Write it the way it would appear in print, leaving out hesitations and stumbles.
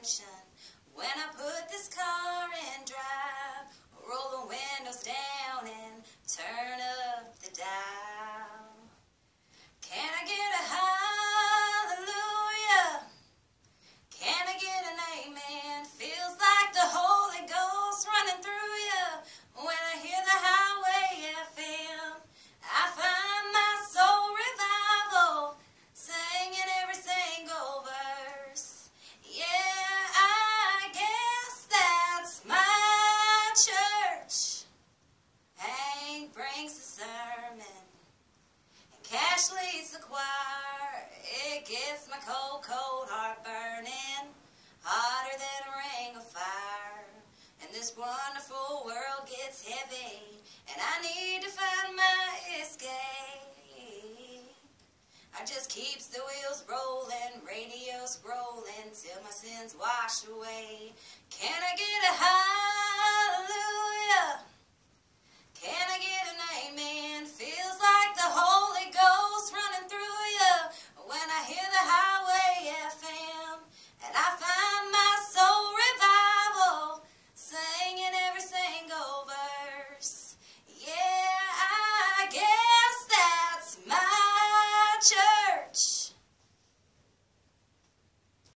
attention when I put this car in drive. Roll the windows down and turn up the dial. Can I get a hallelujah? Can I get an amen? Feels like the Holy Ghost running through you. When I hear the Highway FM, I find my soul revival, singing every single verse. Yeah, I guess that's my church. Hank brings the sermon, and Cash leads the choir. It gets my cold, cold heart burning, hotter than a ring of fire. And this wonderful world gets heavy, and I need to find my escape. I just keeps the wheels rolling, radio scrolling, till my sins wash away. Can I get a high?